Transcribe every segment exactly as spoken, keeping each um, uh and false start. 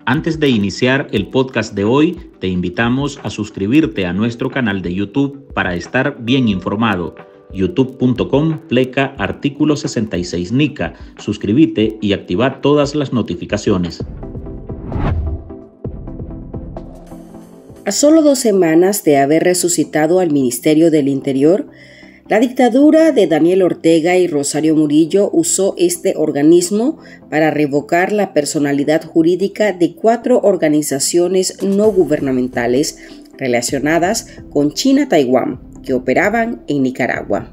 Antes de iniciar el podcast de hoy, te invitamos a suscribirte a nuestro canal de YouTube para estar bien informado. youtube punto com pleca artículo sesenta y seis Nica. Suscríbete y activa todas las notificaciones. A solo dos semanas de haber resucitado al Ministerio del Interior, la dictadura de Daniel Ortega y Rosario Murillo usó este organismo para revocar la personalidad jurídica de cuatro organizaciones no gubernamentales relacionadas con China-Taiwán que operaban en Nicaragua.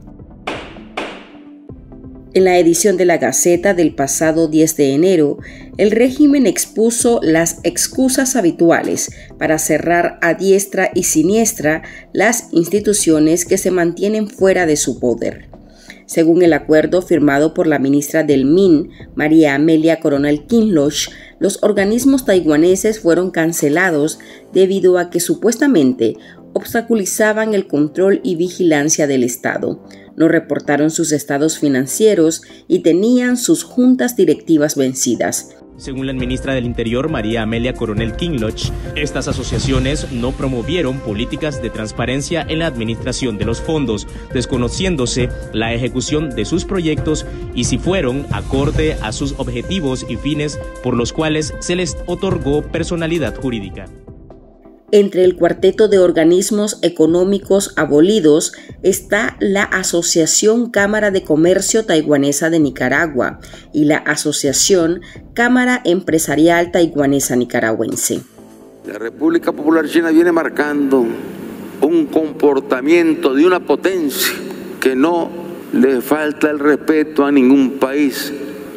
En la edición de la Gaceta del pasado diez de enero, el régimen expuso las excusas habituales para cerrar a diestra y siniestra las instituciones que se mantienen fuera de su poder. Según el acuerdo firmado por la ministra del M I N, María Amelia Coronel Kinloch, los organismos taiwaneses fueron cancelados debido a que supuestamente obstaculizaban el control y vigilancia del Estado, no reportaron sus estados financieros y tenían sus juntas directivas vencidas. Según la ministra del Interior, María Amelia Coronel Kinloch, estas asociaciones no promovieron políticas de transparencia en la administración de los fondos, desconociéndose la ejecución de sus proyectos y si fueron acorde a sus objetivos y fines por los cuales se les otorgó personalidad jurídica. Entre el cuarteto de organismos económicos abolidos está la Asociación Cámara de Comercio Taiwanesa de Nicaragua y la Asociación Cámara Empresarial Taiwanesa Nicaragüense. La República Popular China viene marcando un comportamiento de una potencia que no le falta el respeto a ningún país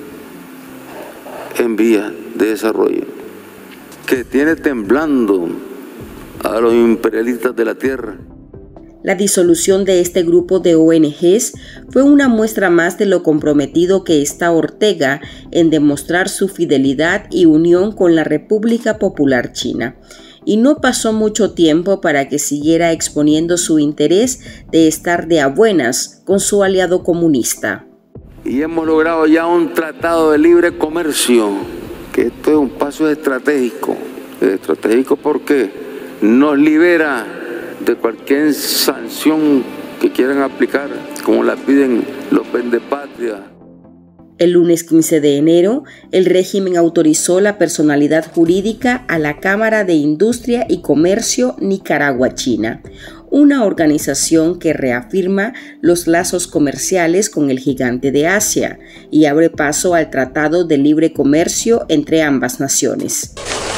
en vía de desarrollo, que tiene temblando a los imperialistas de la tierra. La disolución de este grupo de O N Ges fue una muestra más de lo comprometido que está Ortega en demostrar su fidelidad y unión con la República Popular China. Y no pasó mucho tiempo para que siguiera exponiendo su interés de estar de a buenas con su aliado comunista. Y hemos logrado ya un tratado de libre comercio, que esto es un paso estratégico. Estratégico porque nos libera de cualquier sanción que quieran aplicar, como la piden los vendepatrias. El lunes quince de enero, el régimen autorizó la personalidad jurídica a la Cámara de Industria y Comercio Nicaragua-China, una organización que reafirma los lazos comerciales con el gigante de Asia y abre paso al Tratado de Libre Comercio entre ambas naciones.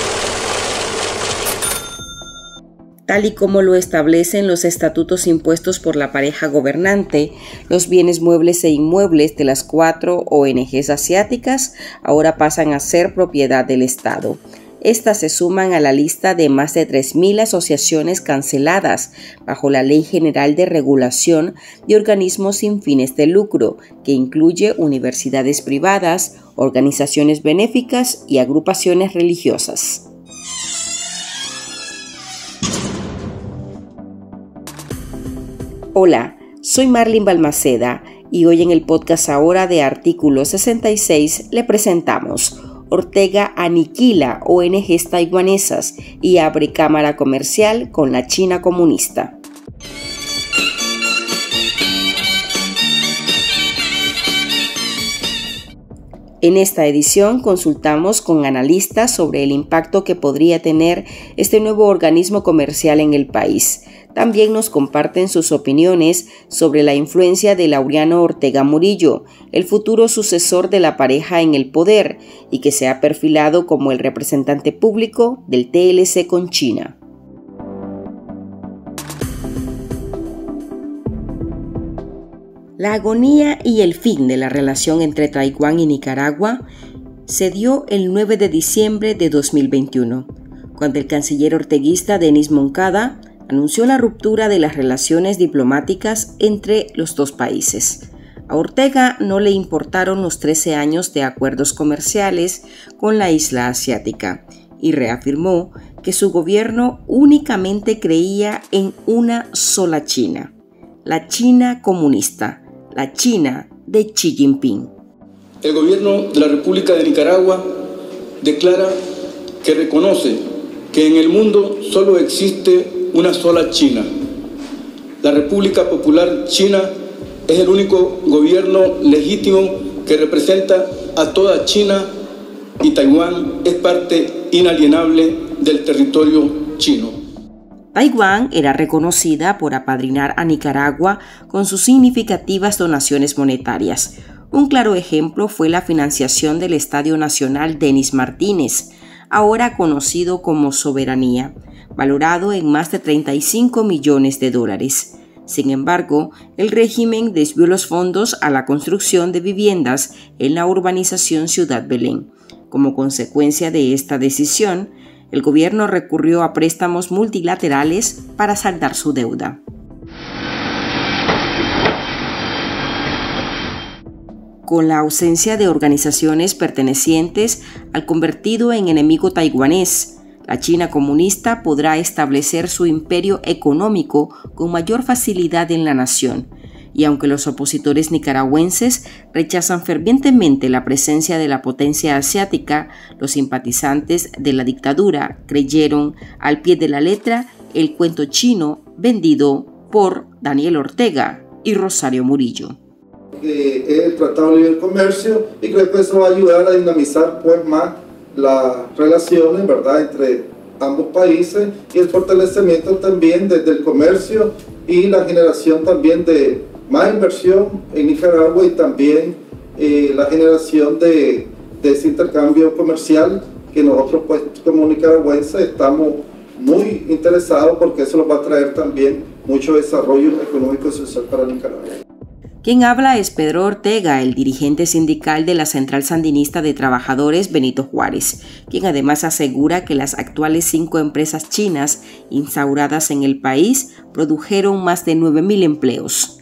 Tal y como lo establecen los estatutos impuestos por la pareja gobernante, los bienes muebles e inmuebles de las cuatro O N Ges asiáticas ahora pasan a ser propiedad del Estado. Estas se suman a la lista de más de tres mil asociaciones canceladas bajo la Ley General de Regulación de Organismos sin fines de lucro, que incluye universidades privadas, organizaciones benéficas y agrupaciones religiosas. Hola, soy Marlene Balmaceda y hoy en el podcast ahora de Artículo sesenta y seis le presentamos: Ortega aniquila O N Ges taiwanesas y abre cámara comercial con la China comunista. En esta edición consultamos con analistas sobre el impacto que podría tener este nuevo organismo comercial en el país. También nos comparten sus opiniones sobre la influencia de Laureano Ortega Murillo, el futuro sucesor de la pareja en el poder y que se ha perfilado como el representante público del T L C con China. La agonía y el fin de la relación entre Taiwán y Nicaragua se dio el nueve de diciembre de dos mil veintiuno, cuando el canciller orteguista Denis Moncada anunció la ruptura de las relaciones diplomáticas entre los dos países. A Ortega no le importaron los trece años de acuerdos comerciales con la isla asiática y reafirmó que su gobierno únicamente creía en una sola China, la China comunista, la China de Xi Jinping. El gobierno de la República de Nicaragua declara que reconoce que en el mundo solo existe una sola China. La República Popular China es el único gobierno legítimo que representa a toda China y Taiwán es parte inalienable del territorio chino. Taiwán era reconocida por apadrinar a Nicaragua con sus significativas donaciones monetarias. Un claro ejemplo fue la financiación del Estadio Nacional Denis Martínez, ahora conocido como Soberanía, valorado en más de treinta y cinco millones de dólares. Sin embargo, el régimen desvió los fondos a la construcción de viviendas en la urbanización Ciudad Belén. Como consecuencia de esta decisión, el gobierno recurrió a préstamos multilaterales para saldar su deuda. Con la ausencia de organizaciones pertenecientes al convertido en enemigo taiwanés, la China comunista podrá establecer su imperio económico con mayor facilidad en la nación. Y aunque los opositores nicaragüenses rechazan fervientemente la presencia de la potencia asiática, los simpatizantes de la dictadura creyeron al pie de la letra el cuento chino vendido por Daniel Ortega y Rosario Murillo. El Tratado de Libre Comercio, y creo que eso va a ayudar a dinamizar pues más las relaciones, ¿verdad?, entre ambos países, y el fortalecimiento también desde el comercio y la generación también de más inversión en Nicaragua, y también eh, la generación de, de ese intercambio comercial que nosotros pues como nicaragüenses estamos muy interesados, porque eso nos va a traer también mucho desarrollo económico y social para Nicaragua. Quien habla es Pedro Ortega, el dirigente sindical de la Central Sandinista de Trabajadores Benito Juárez, quien además asegura que las actuales cinco empresas chinas instauradas en el país produjeron más de nueve mil empleos.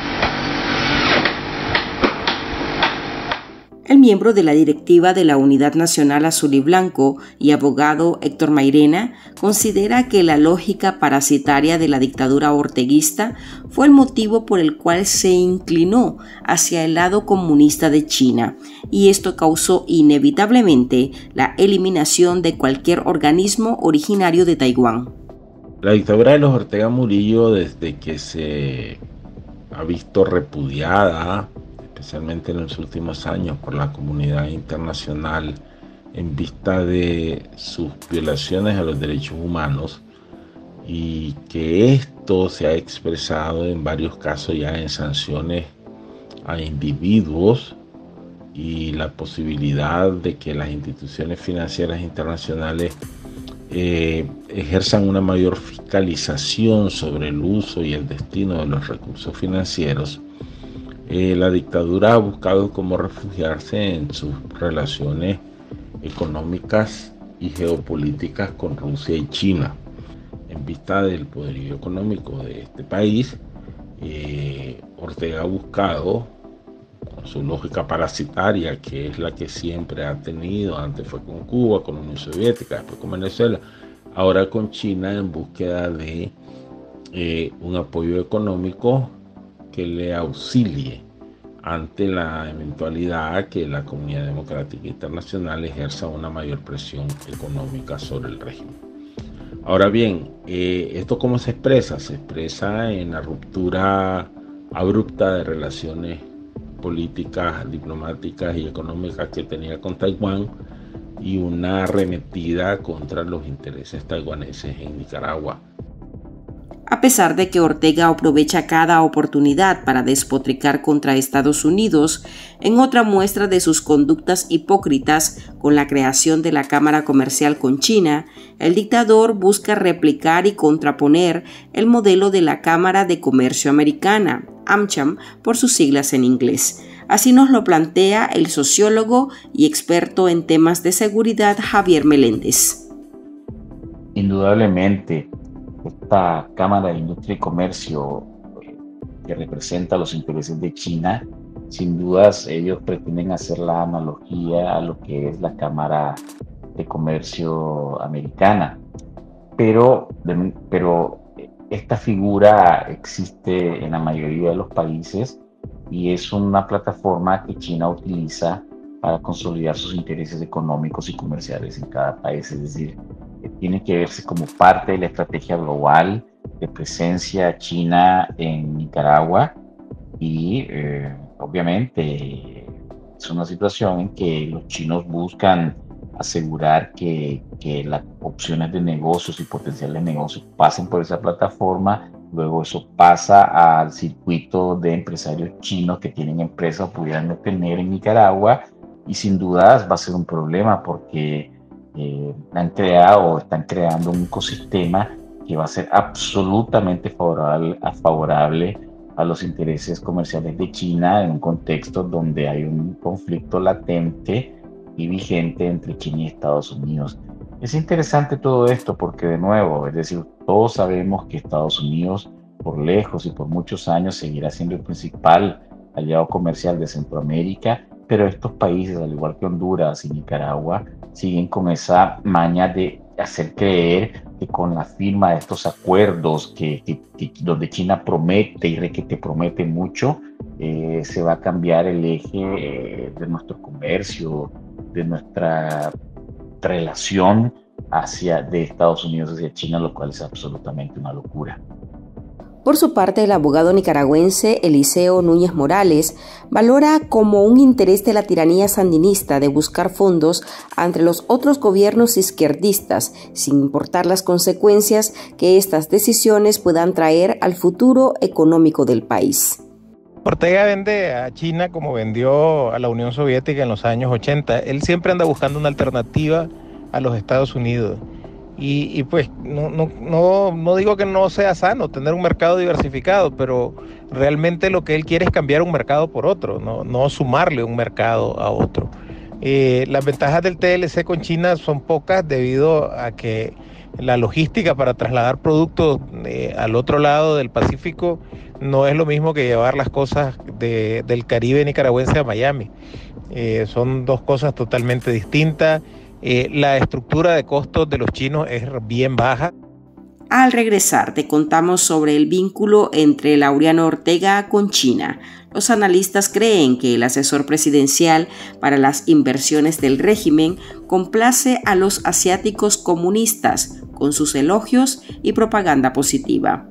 El miembro de la directiva de la Unidad Nacional Azul y Blanco y abogado Héctor Mairena considera que la lógica parasitaria de la dictadura orteguista fue el motivo por el cual se inclinó hacia el lado comunista de China, y esto causó inevitablemente la eliminación de cualquier organismo originario de Taiwán. La dictadura de los Ortega Murillo, desde que se ha visto repudiada, especialmente en los últimos años, por la comunidad internacional en vista de sus violaciones a los derechos humanos, y que esto se ha expresado en varios casos ya en sanciones a individuos y la posibilidad de que las instituciones financieras internacionales eh, ejerzan una mayor fiscalización sobre el uso y el destino de los recursos financieros. Eh, la dictadura ha buscado cómo refugiarse en sus relaciones económicas y geopolíticas con Rusia y China. En vista del poderío económico de este país, eh, Ortega ha buscado, con su lógica parasitaria, que es la que siempre ha tenido, antes fue con Cuba, con la Unión Soviética, después con Venezuela, ahora con China, en búsqueda de eh, un apoyo económico que le auxilie ante la eventualidad que la comunidad democrática internacional ejerza una mayor presión económica sobre el régimen. Ahora bien, eh, ¿esto cómo se expresa? Se expresa en la ruptura abrupta de relaciones políticas, diplomáticas y económicas que tenía con Taiwán, y una arremetida contra los intereses taiwaneses en Nicaragua. A pesar de que Ortega aprovecha cada oportunidad para despotricar contra Estados Unidos, en otra muestra de sus conductas hipócritas con la creación de la Cámara Comercial con China, el dictador busca replicar y contraponer el modelo de la Cámara de Comercio Americana, AmCham por sus siglas en inglés. Así nos lo plantea el sociólogo y experto en temas de seguridad Javier Meléndez. Indudablemente, esta Cámara de Industria y Comercio eh, que representa los intereses de China, sin dudas ellos pretenden hacer la analogía a lo que es la Cámara de Comercio americana, pero, de, pero esta figura existe en la mayoría de los países y es una plataforma que China utiliza para consolidar sus intereses económicos y comerciales en cada país. Es decir, eh, tiene que verse como parte de la estrategia global de presencia china en Nicaragua y eh, obviamente es una situación en que los chinos buscan asegurar que, que las opciones de negocios y potenciales negocios pasen por esa plataforma. Luego eso pasa al circuito de empresarios chinos que tienen empresas o pudieran tener en Nicaragua, y sin dudas va a ser un problema porque eh, han creado o están creando un ecosistema que va a ser absolutamente favorable, favorable a los intereses comerciales de China en un contexto donde hay un conflicto latente y vigente entre China y Estados Unidos. Es interesante todo esto porque, de nuevo, es decir, todos sabemos que Estados Unidos por lejos y por muchos años seguirá siendo el principal aliado comercial de Centroamérica, pero estos países, al igual que Honduras y Nicaragua, siguen con esa maña de hacer creer que con la firma de estos acuerdos que, que, que donde China promete y que te promete mucho, eh, se va a cambiar el eje eh, de nuestro comercio, de nuestra relación hacia, de Estados Unidos hacia China, lo cual es absolutamente una locura. Por su parte, el abogado nicaragüense Eliseo Núñez Morales valora como un interés de la tiranía sandinista de buscar fondos entre los otros gobiernos izquierdistas, sin importar las consecuencias que estas decisiones puedan traer al futuro económico del país. Ortega vende a China como vendió a la Unión Soviética en los años ochenta. Él siempre anda buscando una alternativa a los Estados Unidos. Y, y pues no, no, no, no digo que no sea sano tener un mercado diversificado, pero realmente lo que él quiere es cambiar un mercado por otro, no, no sumarle un mercado a otro. Eh, las ventajas del T L C con China son pocas debido a que la logística para trasladar productos eh, al otro lado del Pacífico no es lo mismo que llevar las cosas de, del Caribe nicaragüense a Miami. Eh, son dos cosas totalmente distintas. Eh, la estructura de costos de los chinos es bien baja. Al regresar te contamos sobre el vínculo entre Laureano Ortega con China. Los analistas creen que el asesor presidencial para las inversiones del régimen complace a los asiáticos comunistas con sus elogios y propaganda positiva.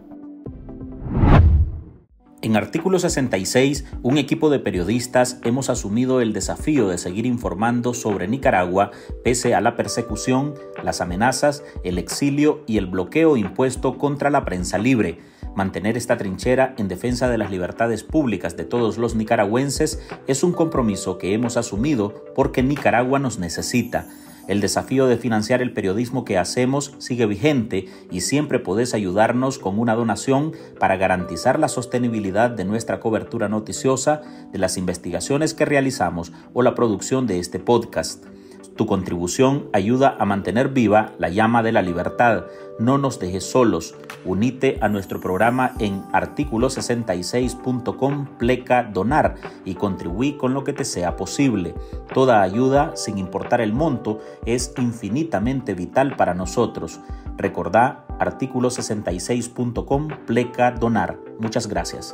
En Artículo sesenta y seis, un equipo de periodistas hemos asumido el desafío de seguir informando sobre Nicaragua pese a la persecución, las amenazas, el exilio y el bloqueo impuesto contra la prensa libre. Mantener esta trinchera en defensa de las libertades públicas de todos los nicaragüenses es un compromiso que hemos asumido porque Nicaragua nos necesita. El desafío de financiar el periodismo que hacemos sigue vigente y siempre podés ayudarnos con una donación para garantizar la sostenibilidad de nuestra cobertura noticiosa, de las investigaciones que realizamos o la producción de este podcast. Tu contribución ayuda a mantener viva la llama de la libertad. No nos dejes solos. Unite a nuestro programa en artículo sesenta y seis punto com pleca donar y contribuí con lo que te sea posible. Toda ayuda, sin importar el monto, es infinitamente vital para nosotros. Recordá artículo sesenta y seis punto com pleca donar. Muchas gracias.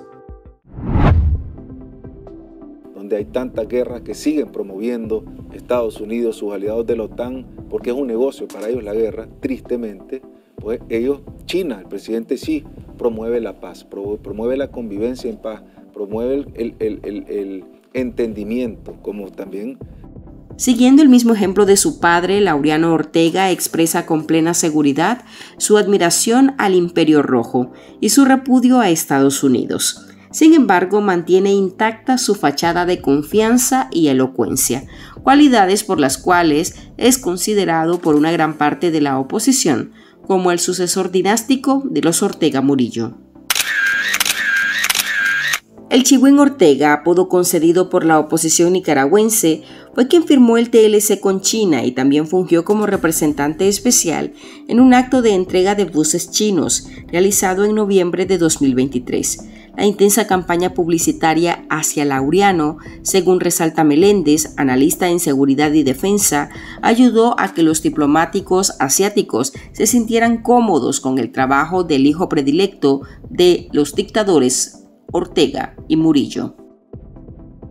Donde hay tantas guerras que siguen promoviendo Estados Unidos, sus aliados de la OTAN, porque es un negocio para ellos la guerra, tristemente, pues ellos, China, el presidente Xi, promueve la paz, promueve la convivencia en paz, promueve el, el, el, el entendimiento, como también... Siguiendo el mismo ejemplo de su padre, Laureano Ortega expresa con plena seguridad su admiración al Imperio Rojo y su repudio a Estados Unidos. Sin embargo, mantiene intacta su fachada de confianza y elocuencia, cualidades por las cuales es considerado por una gran parte de la oposición como el sucesor dinástico de los Ortega Murillo. El Chigüín Ortega, apodo concedido por la oposición nicaragüense, fue quien firmó el T L C con China y también fungió como representante especial en un acto de entrega de buses chinos realizado en noviembre de dos mil veintitrés. La intensa campaña publicitaria hacia Laureano, según resalta Meléndez, analista en seguridad y defensa, ayudó a que los diplomáticos asiáticos se sintieran cómodos con el trabajo del hijo predilecto de los dictadores Ortega y Murillo.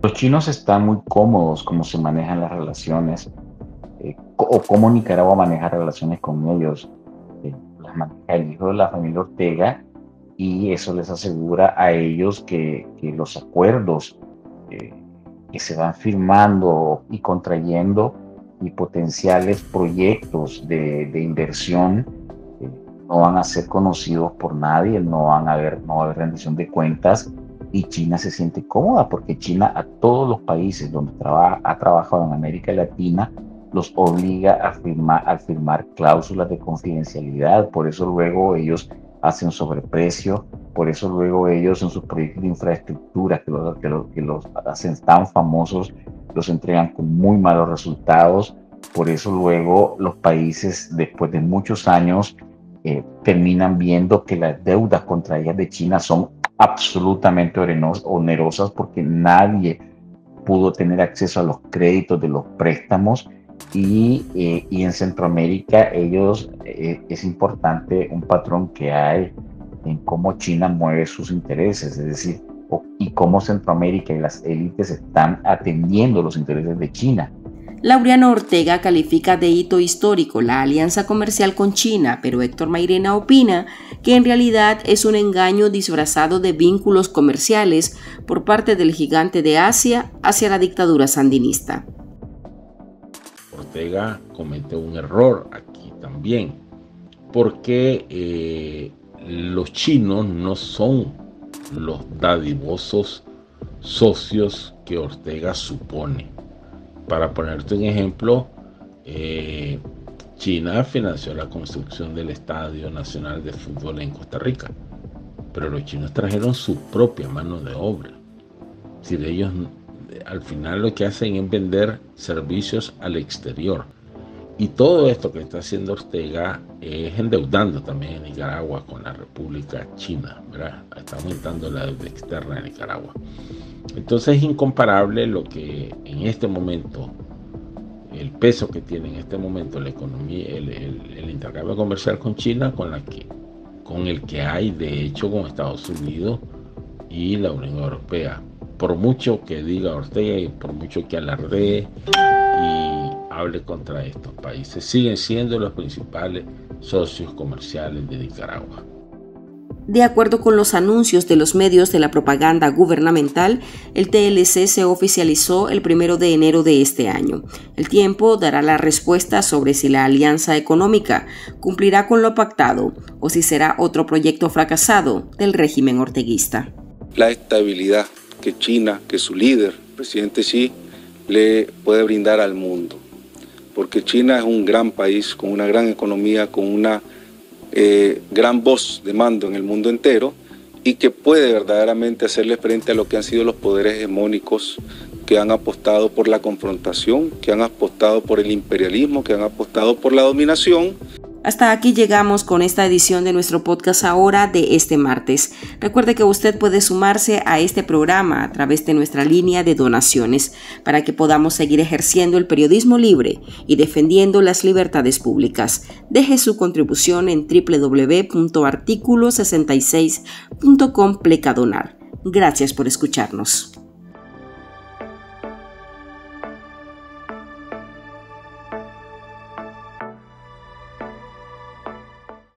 Los chinos están muy cómodos cómo se manejan las relaciones eh, o cómo Nicaragua maneja relaciones con ellos. Eh, las maneja el hijo de la familia Ortega y eso les asegura a ellos que, que los acuerdos eh, que se van firmando y contrayendo y potenciales proyectos de, de inversión eh, no van a ser conocidos por nadie, no van a haber, no va a haber rendición de cuentas. Y China se siente cómoda porque China a todos los países donde trabaja, ha trabajado en América Latina los obliga a firmar, a firmar cláusulas de confidencialidad. Por eso luego ellos hacen sobreprecio, por eso luego ellos en sus proyectos de infraestructura que los, que los, que los hacen tan famosos los entregan con muy malos resultados. Por eso luego los países después de muchos años eh, terminan viendo que las deudas contra ellas de China son absolutamente onerosas porque nadie pudo tener acceso a los créditos de los préstamos y, eh, y en Centroamérica ellos eh, es importante un patrón que hay en cómo China mueve sus intereses, es decir, o, y cómo Centroamérica y las élites están atendiendo los intereses de China. Laureano Ortega califica de hito histórico la alianza comercial con China, pero Héctor Mairena opina que en realidad es un engaño disfrazado de vínculos comerciales por parte del gigante de Asia hacia la dictadura sandinista. Ortega comete un error aquí también, porque eh, los chinos no son los dadivosos socios que Ortega supone. Para ponerte un ejemplo, eh, China financió la construcción del Estadio Nacional de Fútbol en Costa Rica, pero los chinos trajeron su propia mano de obra. Es decir, ellos al final lo que hacen es vender servicios al exterior. Y todo esto que está haciendo Ortega es endeudando también a Nicaragua con la República China, ¿verdad? Está aumentando la deuda externa de Nicaragua. Entonces es incomparable lo que en este momento, el peso que tiene en este momento la economía, el, el, el intercambio comercial con China, con, la que, con el que hay de hecho con Estados Unidos y la Unión Europea. Por mucho que diga Ortega y por mucho que alardee y hable contra estos países, siguen siendo los principales socios comerciales de Nicaragua. De acuerdo con los anuncios de los medios de la propaganda gubernamental, el T L C se oficializó el primero de enero de este año. El tiempo dará la respuesta sobre si la alianza económica cumplirá con lo pactado o si será otro proyecto fracasado del régimen orteguista. La estabilidad que China, que su líder, el presidente Xi, le puede brindar al mundo. Porque China es un gran país, con una gran economía, con una Eh, gran voz de mando en el mundo entero y que puede verdaderamente hacerle frente a lo que han sido los poderes hegemónicos que han apostado por la confrontación, que han apostado por el imperialismo, que han apostado por la dominación. Hasta aquí llegamos con esta edición de nuestro podcast ahora de este martes. Recuerde que usted puede sumarse a este programa a través de nuestra línea de donaciones para que podamos seguir ejerciendo el periodismo libre y defendiendo las libertades públicas. Deje su contribución en doble u doble u doble u punto artículo sesenta y seis punto com pleca donar. Gracias por escucharnos.